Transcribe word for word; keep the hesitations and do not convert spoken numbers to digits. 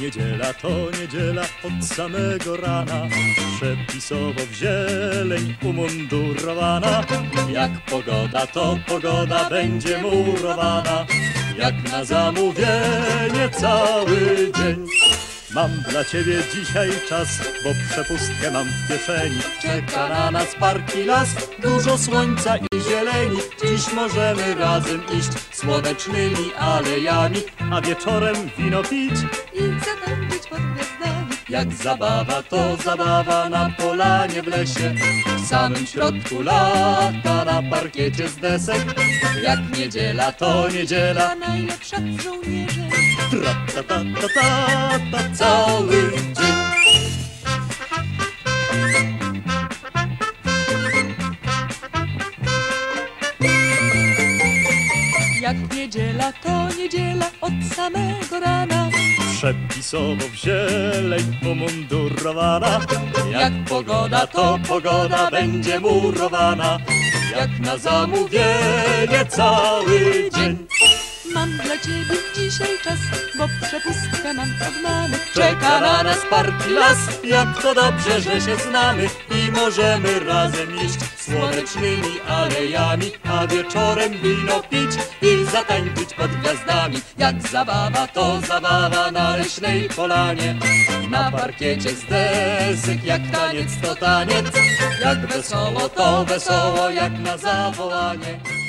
niedziela to niedziela od samego rana, przepisowo w zieleń umundurowana. Jak pogoda, to pogoda będzie murowana, jak na zamówienie cały dzień. Mam dla ciebie dzisiaj czas, bo przepustkę mam w kieszeni. Czeka na nas park i las, dużo słońca i zieleni. Dziś możemy razem iść słonecznymi alejami, a wieczorem wino pić i zatańczyć pod gwiazdami. Jak zabawa, to zabawa na polanie w lesie, w samym środku lata na parkiecie z desek. Jak niedziela, to niedziela, Ta najlepsza z żołnierzy. Tra-ta-ta-ta-ta-ta cały dzień. Jak niedziela, to niedziela od samego rana, Przepisowo w zieleń umundurowana. Jak pogoda, to pogoda będzie murowana, jak na zamówienie cały dzień. mam dla ciebie dzisiaj czas, bo przepustkę mam od mamy. Czeka na nas park i las, jak to dobrze, że się znamy i możemy razem iść słonecznymi alejami, a wieczorem wino pić i zatańczyć pod gwiazdami. Jak zabawa, to zabawa na leśnej polanie, na parkiecie z desek, jak taniec, to taniec. Jak wesoło, to wesoło, jak na zawołanie.